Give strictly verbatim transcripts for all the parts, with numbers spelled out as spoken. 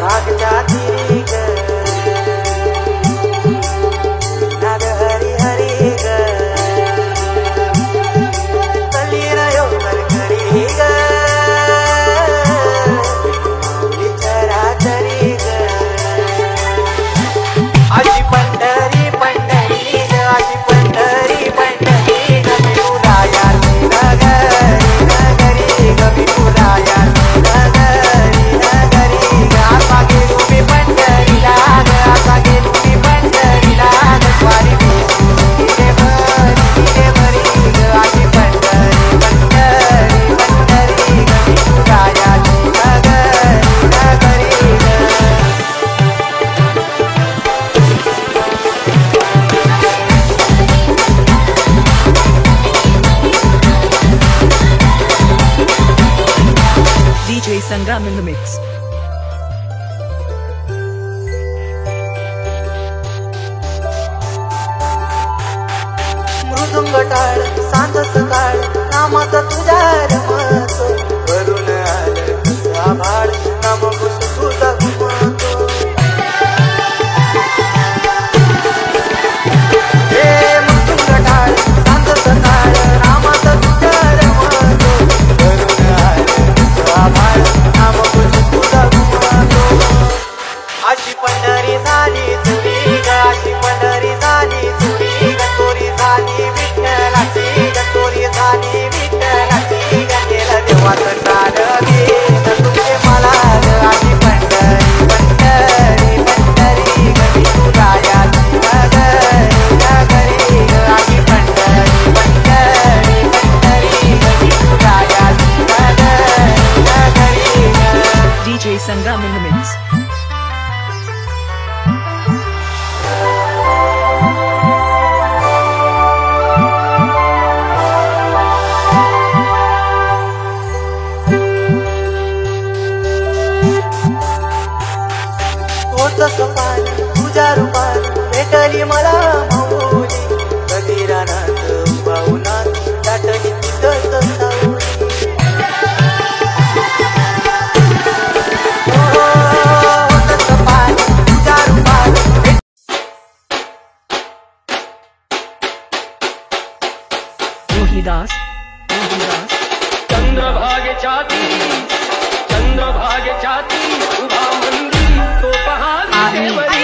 भागच्या तिरी ग नाद हरी हरी ग तली रयो करकरी ग विचारा तरी ग आजी पंढरी पंढरी ग आजी पंढरी पंढरी ग तुला यार नगरी नगरी ग मी तुला यार नगरी नगरी ग आता गेलो मी पंढरीला ग आता गेलो मी पंढरीला ग स्वारी रे भरी रे भरी ग आजी पंढरी पंढरी पंढरी ग मी तुला यार नगरी नगरी ग D J Sangam in the mix. मृदुंग टाळ सांज सकाळ नामात तुझ्या रमतो वरून आलं आभाळ नाम घुस तुझा घुमतो हे मृदुंग टाळ सांज सकाळ नामात तुझ्या रमतो वरून आलं आभाळ नाम घुस तुझा घुमतो अशी पंढरी झाली चुरी ग अशी पंढरी झाली चुरी ग चोरी झाली विठ्ठलाची ग चोरी झाली विठ्ठलाची ग केलं देवाचं टाळ गेलं तुझे मला ग अशी पंढरी पंढरी पंढरी ग मी तुला याची नगरी नगरी ग अशी पंढरी पंढरी पंढरी ग मी तुला याची नगरी नगरी ग D J Sangam in the mix. सपान तुझ्या रूपात भेटली मला माऊली कधी रानात पाहुणात दाटली तिथंच सावली सपान तुझ्या रूपात Rohidas, Rohidas. चंद्रभागेच्या तीरी चंद्रभागेच्या तीरी उभा मंदिर तो पहावी देवरी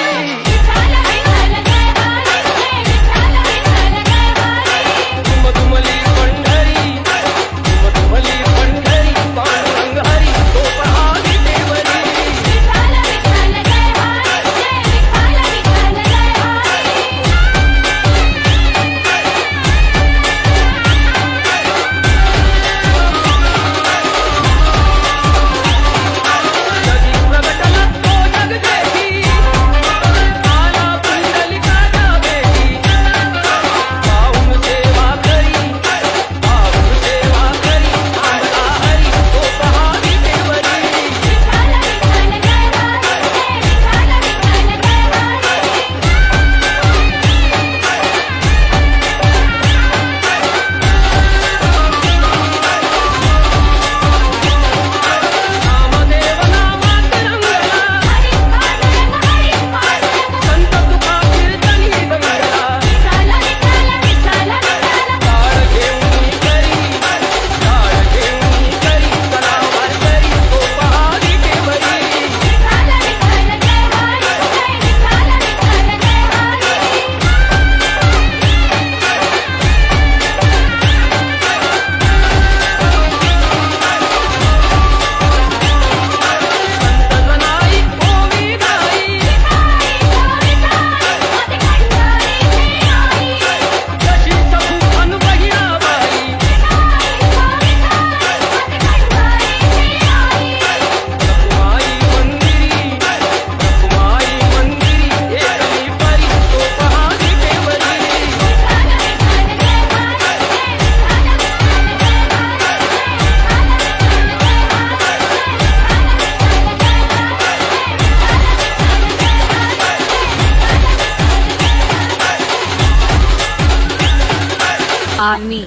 दुमदुमली पंढरी दुमदुमली पंढरी पांडुरंग हरी तो पहावी देवरी Army.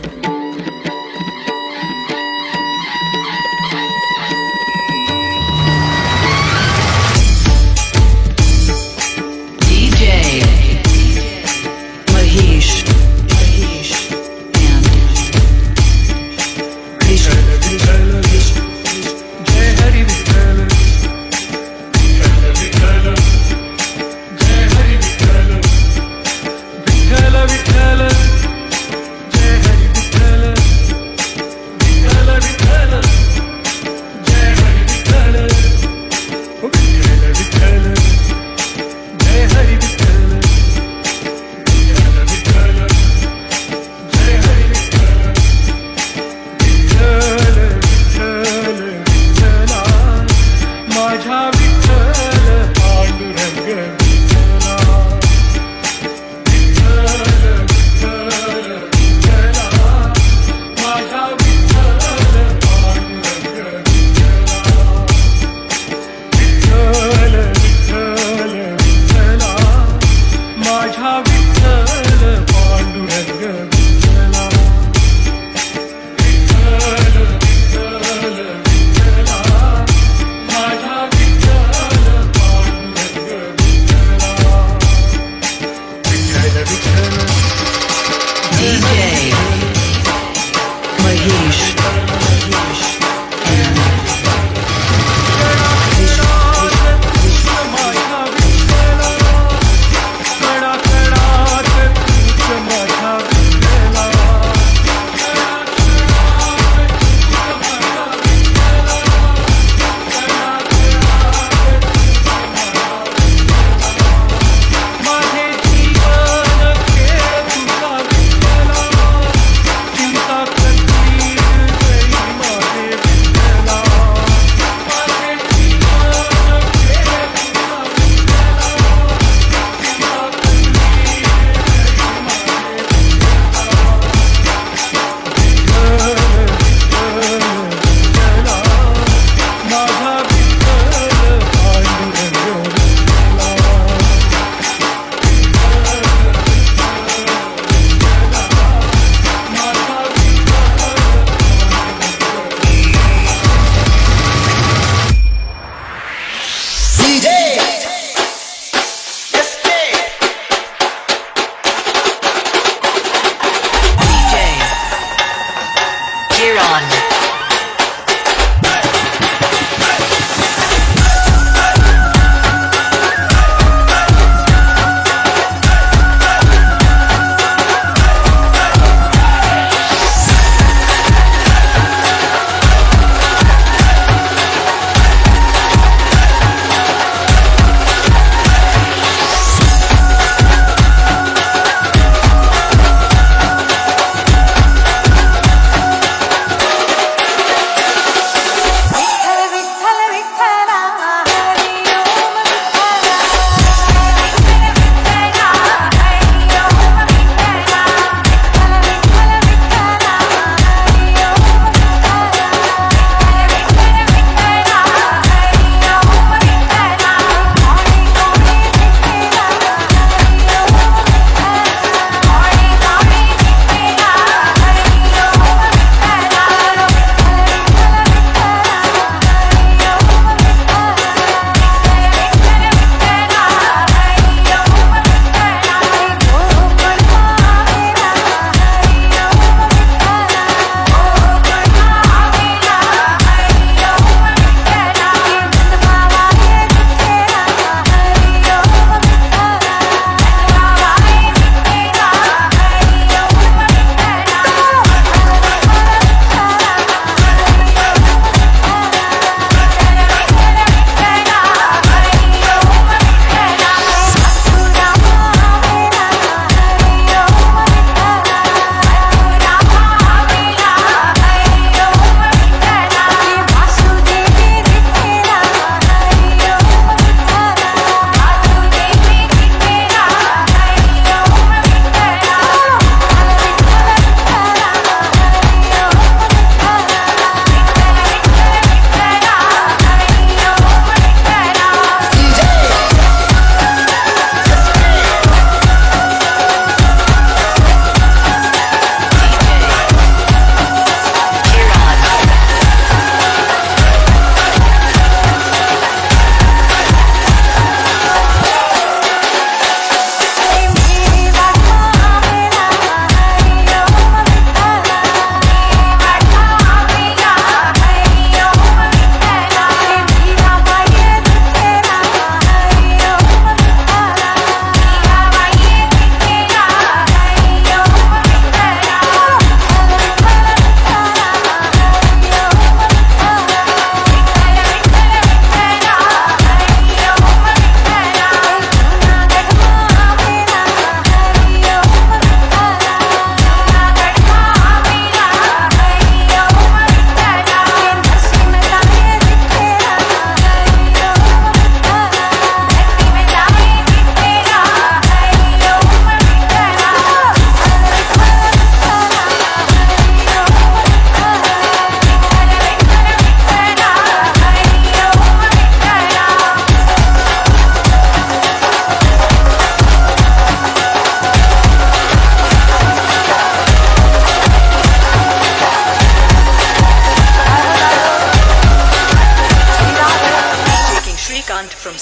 पांडुरंग विठ्ठला विठ्ठल विठ्ठल विठ्ठला माझा Vitthal Panduranga Vitthala Vitthal Vitthal D J Mahesh Mahesh माझे जीवन खेळ तुझा विठ्ठला चिंता कसली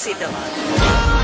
तुळसीदास।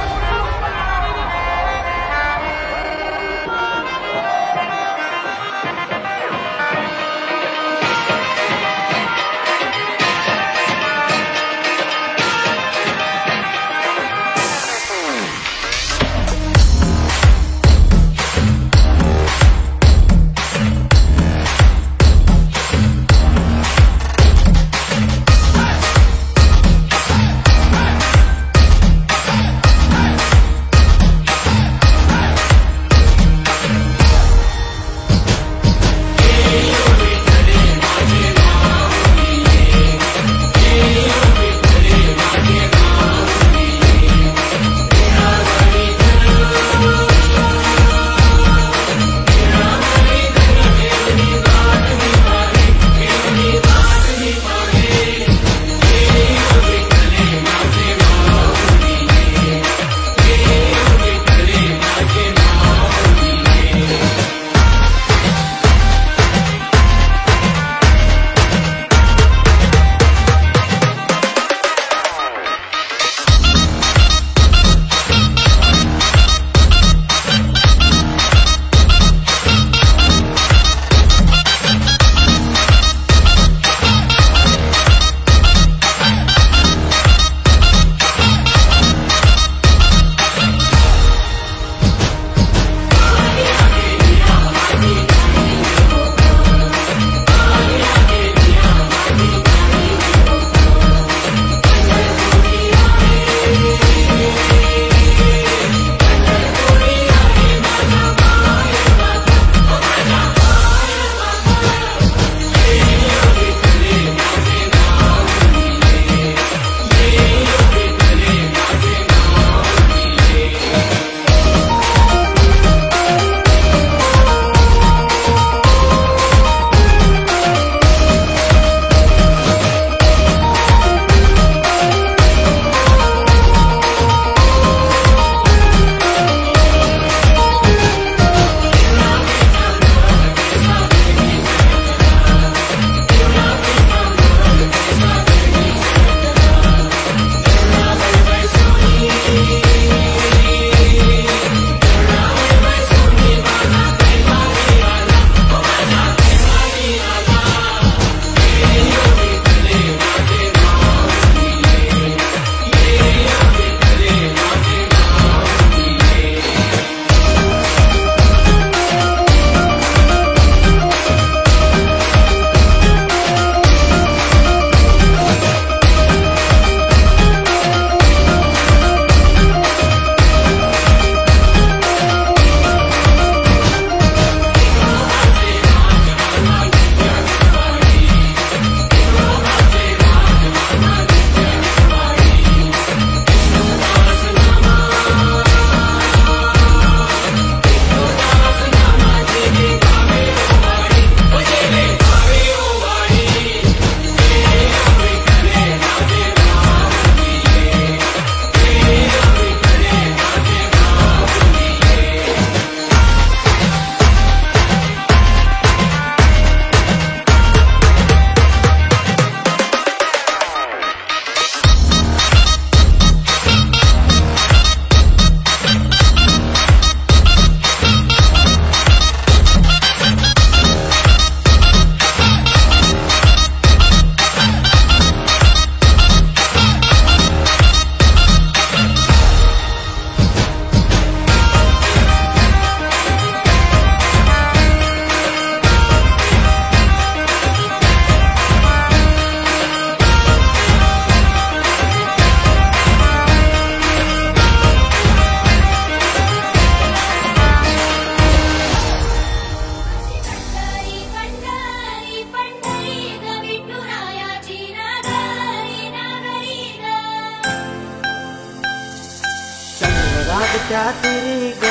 त्या तुरी ग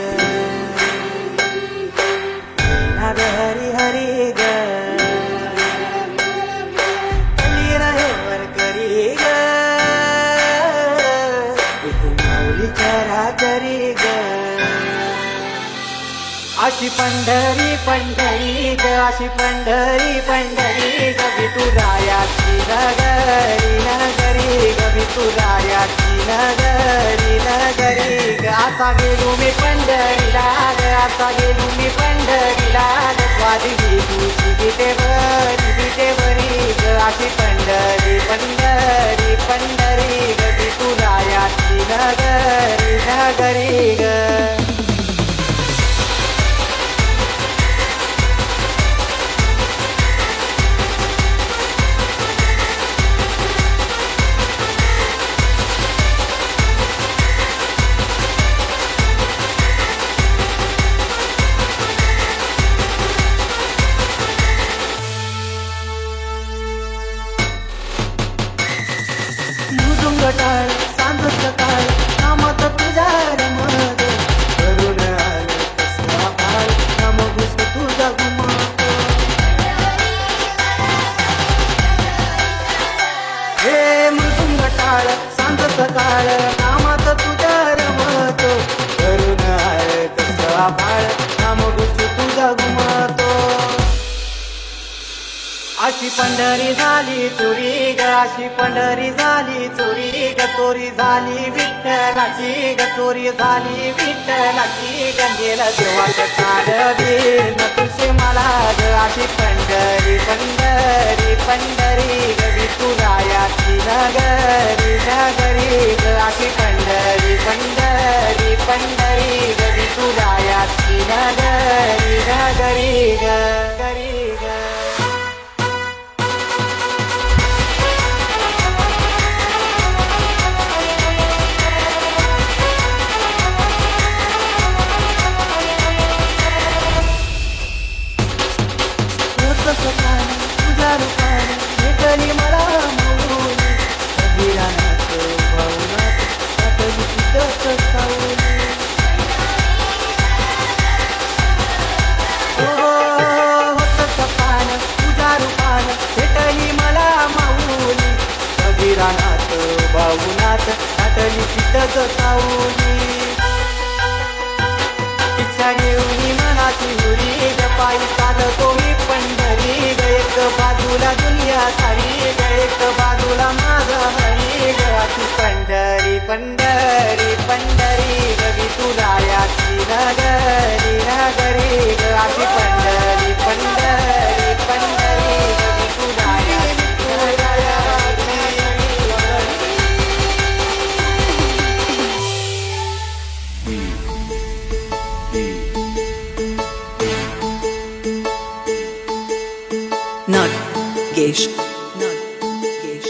नाद हरी हरी ग कली रहे वर करी ग माऊली चरा करी ग अशी पंढरी पंढरी ग अशी पंढरी पंढरी ग विठुरायाची नगरी नगरी ग विठुरायाची नगरी नगरी ग असा गेलो मी पंढरीला ग असा गेलो मी पंढरीला ग स्वादिली तुझी विटेवरी विटेवरी ग अशी पंढरी पंढरी पंढरी ग विठुरायाची नगरी नगरी ग टाळ सांज सकाळ नामात तुझ्या रमत करून आलं कसला काळ नाम घुस तुझा घुमत हे मृदुंग टाळ सांज सकाळ नामात तुझ्या रमत करून आलं कसला काळ नाम घुस तुझा घुमतो अशी पंढरी झाली चोरी ग अशी पंढरी झाली चोरी ग चोरी झाली विठ्ठलाची ग चोरी झाली विठ्ठलाची गंगेला देवाचं काढवीर न तुझे मला ग अशी पंढरी पंढरी पंढरी ग विठुरायाची नगरी नगरी ग अशी पंढरी पंढरी पंढरी ग विठुरायाची नगरी नगरी ग गरी ग तुझ्या रूपाने भेटली मला मौली अभिरानात भावनात टाकली तिथंच सावली हो होत सपान तुझ्या रूपाने भेटली मला मौली अभिरानात भावनात टाकली तिथंच सावली इच्छा घेऊन मनाची हुरी ग पायी चालतो मी पंढरी ग एक बाजूला दुनिया सारी ग एक बाजूला माझा हरी ग अशी पंढरी पंढरी पंढरी ग विठुरायाची नगरी नगरी ग अशी पंढरी पंढरी पंढरी ग विठुरायाची नगरी Not Gesh. Not Gesh.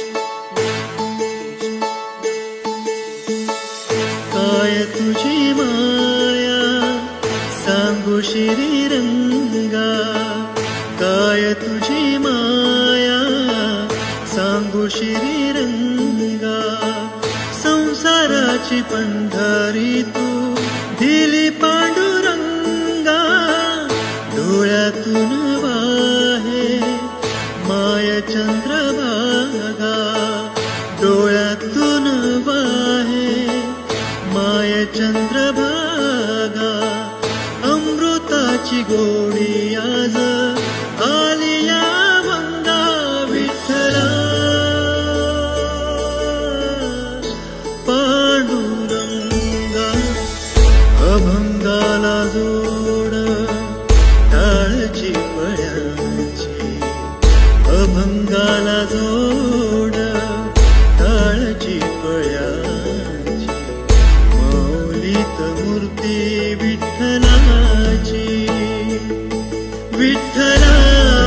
काय तुझी माया सांगू श्रीरंगा काय तुझी माया सांगू श्रीरंगा संसाराची पंढरी तू दिली पांडुरंगा डोळ्यातून वाहे माय चंद्रभागा डोळ्यातून वाहे माय चंद्रभागा अमृताची गोडी आज आली या वंदा विठ्ठला पांडुरंगा अभंगाला जोड टाळची पळ्याची अभंगाला जोड टाळची पळ्याची माऊलीत मूर्ती विठ्ठलाची विठ्ठला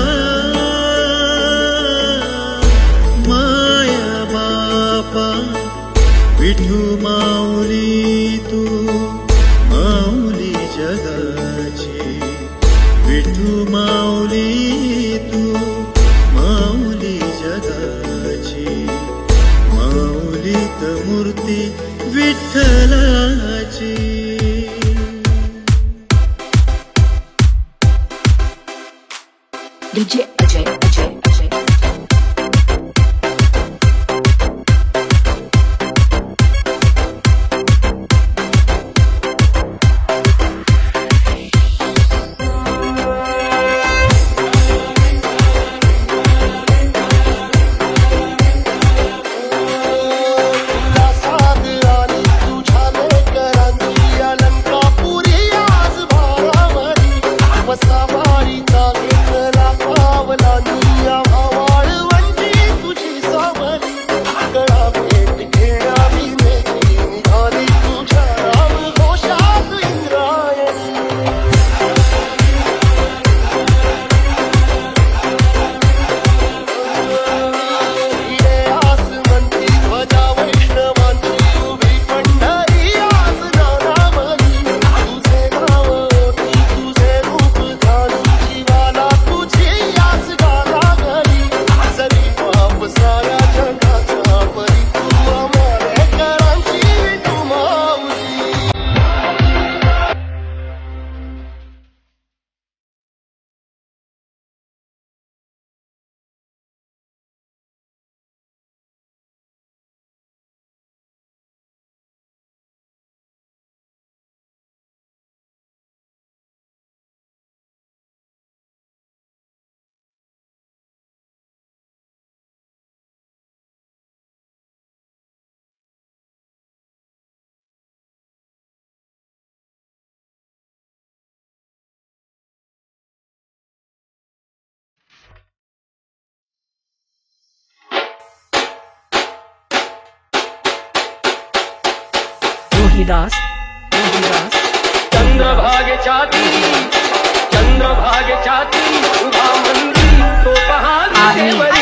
माया बापा विठू माऊली तू माऊली जगाची विठू माऊली तू माऊली जगाची माऊलीत मूर्ती विठ्ठलाची D J Ajay Ajay Ajay साध मोहिदास मोहिदास चंद्रभागे छाती चंद्रभागे छाती उभा मंत्री तो पहाडी देवरी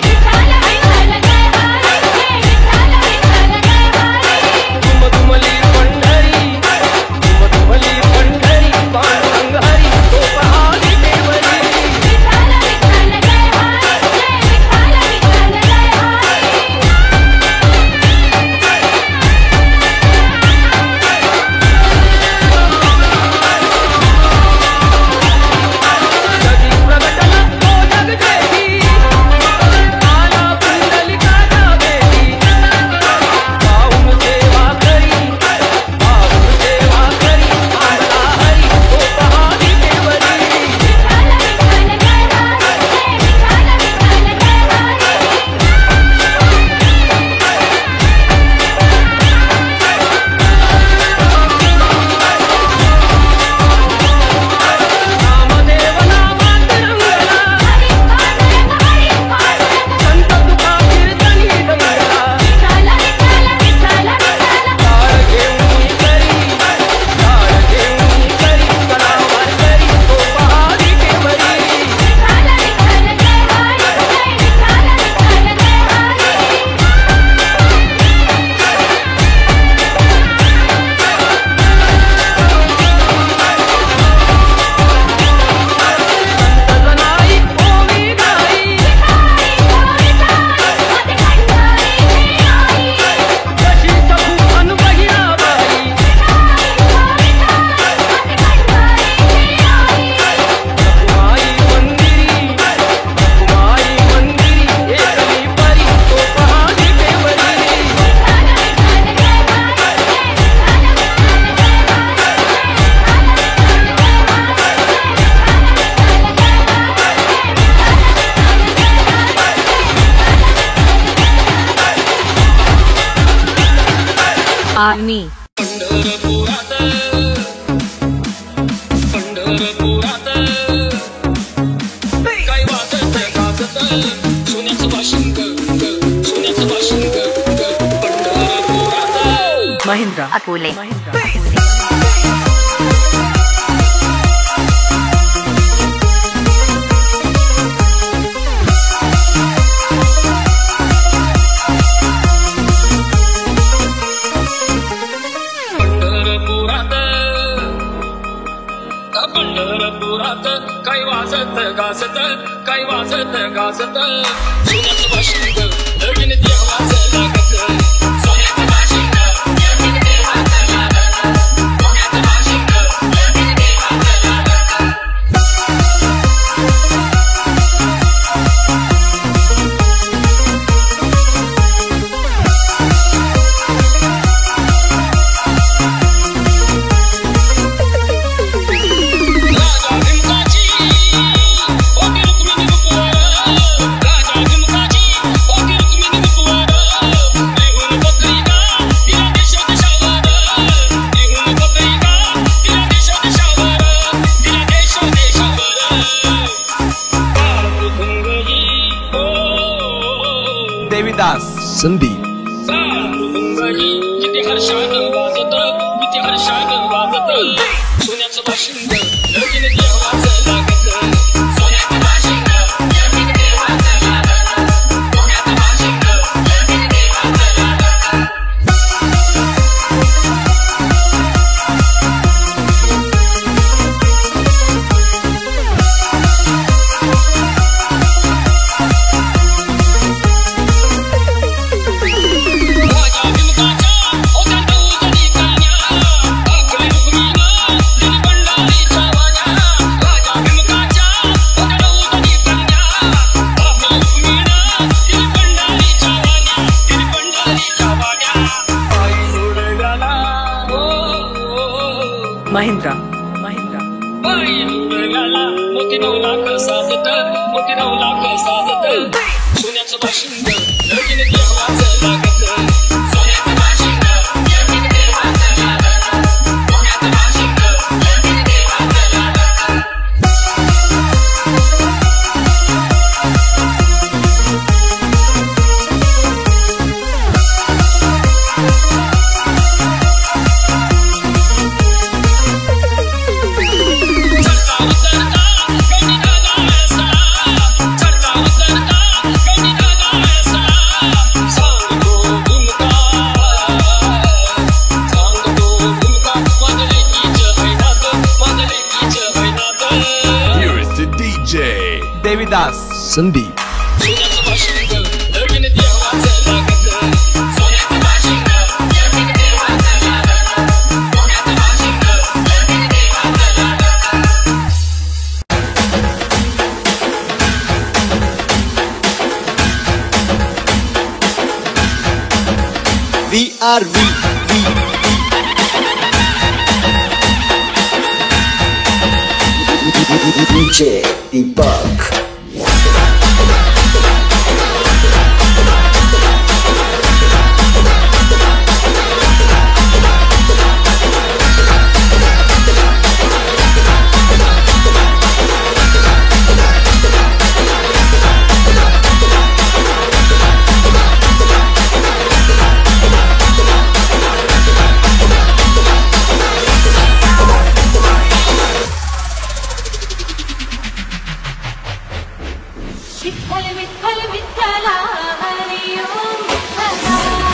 दुमदुमली पंढरी दुमदुमली पंढरी पांडुरंग हरी तो पहाडी देवरी जगी प्रगटल तो जग जेठी आला पुंडलिका बेटी पाहून सेवा करी पाहून सेवा करी आंबला हरी तो पहाडी देवरी नामदेव नामात रंगला संत तुका कीर्तनी दंगला ताळ घेऊन करी ताळ घेऊन करी कलावार करी तो पहाडी देवरी संतजनाई ओवी गाई कशी सखू अन बहिणाबाई रखुमाई मंदिरी रखुमाई मंदिरी एकली परी तो पहाडी देवरी आर्मी पंढरपुरात पंढरपुरात काय वाजत गाजत सोन्याचं वाशिंग सोन्याचं वाशिंग पंढरपुरात महिंद्रा अकोले महिंद्रा पंढरपुरात पंढरपुरात काय वाजत गाजत काय वाजत गाजत सोन्याचं वाशिंग नवीन देवाचं लागत सोन्याचं वाशिंग नवीन देवाचं लागत सोन्याचं वाशिंग नवीन देवाचं लागत राजा भीमकाची ओके रुक्मिणी उपवर राजा भीमकाची ओके रुक्मिणी उपवर निहून बकरीगा तिला देशा देशावर निहून बकरीगा तिला देशा देशावर तिला देशा देशावर बाळमृदुंगही ओ देविदास संदीप बाळमृदुंगही किती हर्षानं वाजत किती हर्षानं वाजत सोन्याचं वाशिंग नवीन देवाचं लागत सोन्याचं वाशिंग नवीन देवाचं लागत सोन्याचं वाशिंग नवीन देवाचं लागत राजा भीमकाच्या ओट्यात उजळी कन्या आखली रुक्मिणी दिली पंढरीच्या वाण्या राजा भीमकाच्या ओट्यात उजळी कन्या आखली रुक्मिणी दिली पंढरीच्या वाण्या दिली पंढरीच्या वाण्या पायी उडगाला ओ महिंद्रा महिंद्रा पायी उडगाला मोठी नऊ लाख साजत मोठी नऊ लाख साजत सोन्याचं वाशिंग नवीन देवाचं लागत सोन्याचं वाशिंग नवीन देवाचं लागत सोन्याचं वाशिंग नवीन देवाचं लागत Devidas Sandeep. We are we, we. D J Deepak. Vitthal Vitthal विठ्ठला हरी ओम विठ्ठला.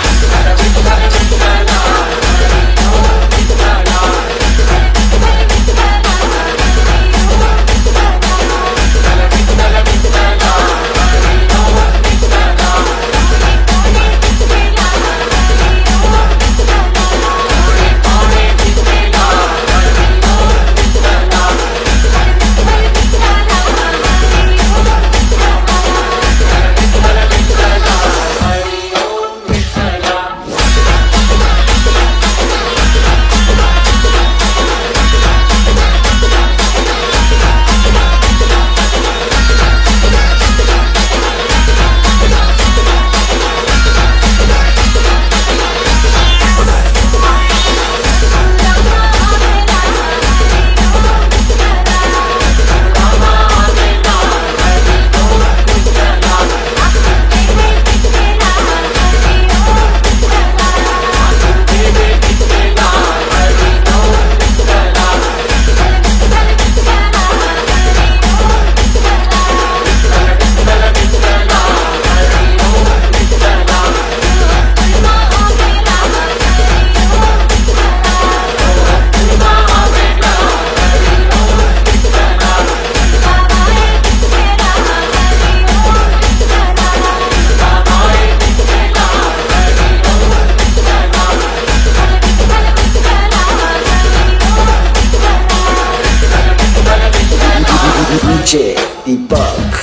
D J Deepak.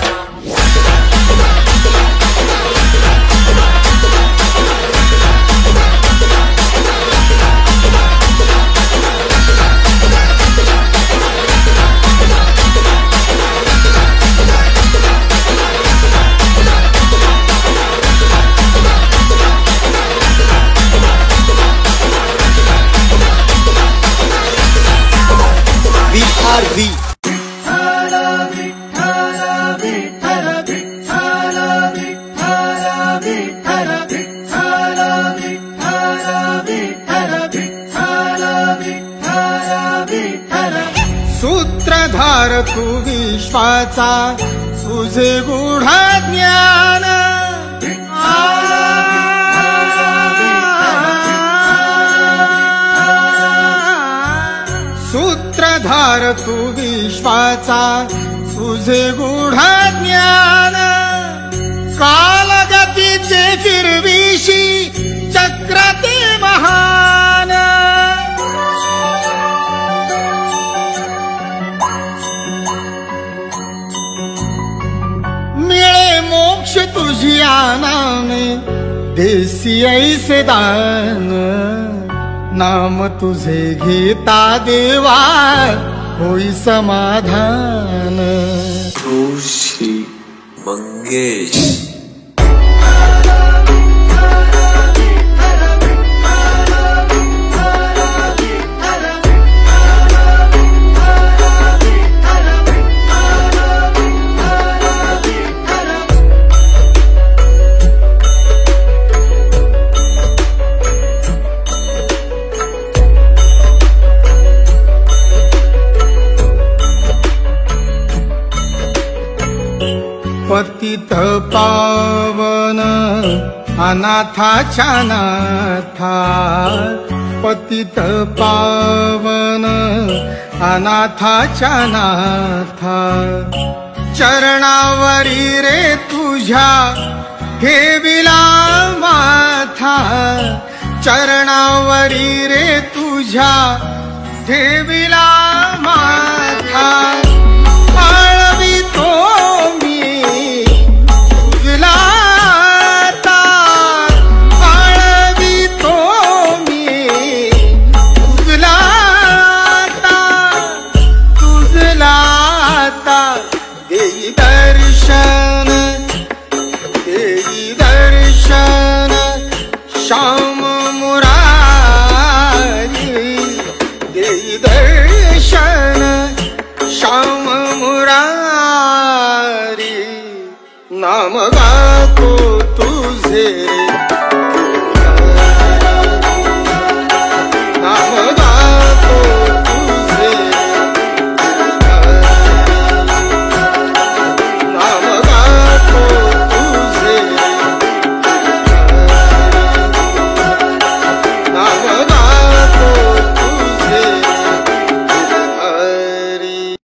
We are we. सूत्रधार तू विश्वाचा तुझे गूढ ज्ञान. सूत्रधार तू विश्वाचा तुझे गूढ ज्ञान. कालगतीचे फिरविशी चक्र ते महान. मिळे मोक्ष तुझिया नामे देसी ऐसे दान. नाम तुझे घेता देवा होई समाधान. ऋषी मंगेश. पतित पावन अनाथाच्या नाथा. पतित पावन अनाथाच्या नाथा. चरणावरी रे तुझ्या ठेविला माथा, चरणावरी रे तुझ्या ठेविला माथा. आळवितो मी तुझला आता, आळवितो मी तुझला आता, तुझला आता. देई दर्शन, देई दर्शन श्याम मुरारी, देई दर्शन श्याम मुरारी. नाम गातो तुझे